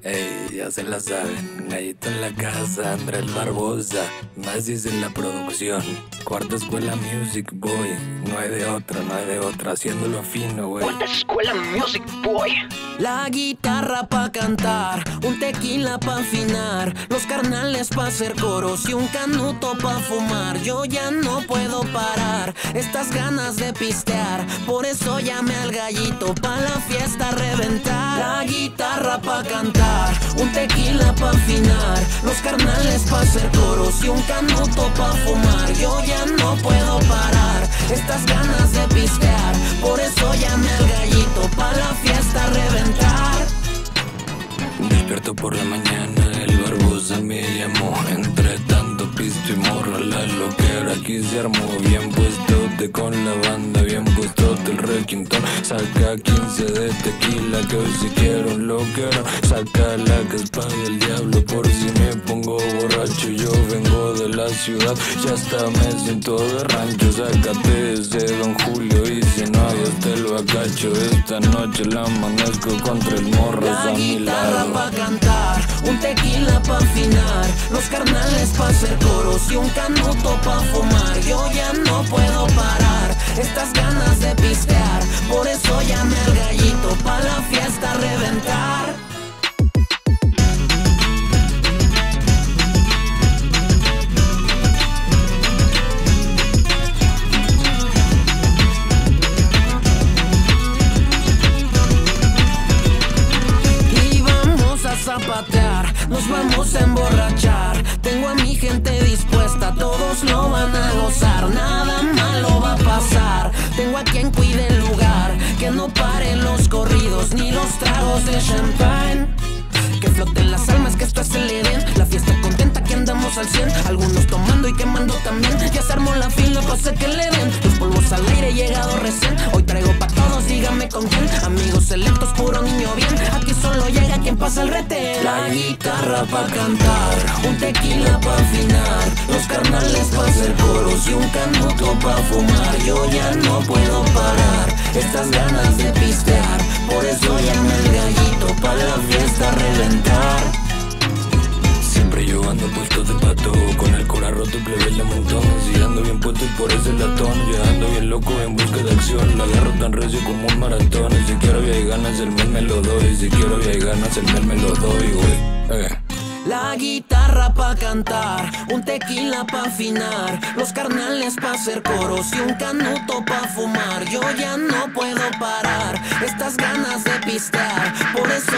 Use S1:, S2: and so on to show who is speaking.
S1: Ey, ya se la saben, Gallito en la casa, Andrés Barbosa, Masis en la producción, Cuarta Escuela Music Boy, no hay de otra, haciéndolo fino, güey.
S2: Cuarta Escuela Music Boy.
S3: La guitarra pa' cantar, un tequila pa' afinar, los carnales pa' hacer coros y un canuto pa' fumar. Yo ya no puedo parar estas ganas de pistear, por eso llamé al Gallito pa' la fiesta reventar. La guitarra pa' cantar, un tequila pa' afinar, los carnales pa' hacer coros y un canuto pa' fumar. Yo ya no puedo parar estas ganas de pistear, por eso llamé al Gallito pa' la fiesta reventar.
S1: Despierto por la mañana, el Barbosa me llamó, entre tanto pisto y morra la loquera aquí se armó. Bien puestote con la banda, bien puestote el requintón, saca 15 de tequila que hoy si quiero un loquero, saca la caspa del diablo por si me pongo borracho. Yo vengo de la ciudad, ya hasta me siento de rancho, sácate ese Don Julio y si no yo te lo acacho. Esta noche la amanezco contra el morro a mi lado.
S3: Pa' cantar, un tequila pa' afinar, los carnales pa' hacer coros y un canuto pa' fumar. Yo ya no puedo parar estas ganas de pistear, por eso llamé al Gallito pa' la fiesta reventar. Zapatear, nos vamos a emborrachar, tengo a mi gente dispuesta, todos lo van a gozar, nada malo va a pasar, tengo a quien cuide el lugar, que no paren los corridos ni los tragos de champán, que floten las almas, que esto es el Edén, la fiesta contenta que andamos al 100, algunos tomando y quemando también, ya se armó la fila, cosa que le den, los polvos al aire llegado recién, hoy traigo pa' todos, dígame con quién, amigos selectos, puro niño bien, aquí solo llega quien pasa el retén. La guitarra pa' cantar, un tequila pa' afinar, los carnales pa' hacer coros y un canuto pa' fumar. Yo ya no puedo parar estas ganas de pistear, por eso llamé al Gallito pa' la fiesta reventar.
S1: Siempre yo ando puesto de pato, con el cora roto plebe de montón, si ando bien puesto y por ese latón, yo ando bien loco en busca de acción, la agarro tan recio como un maratón, y si quiero y ganas el mel me lo doy, si quiero y ganas el mel me lo doy, güey.
S3: La guitarra pa' cantar, un tequila pa' afinar, los carnales pa' hacer coros y un canuto pa' fumar. Yo ya no puedo parar estas ganas de pistear, por eso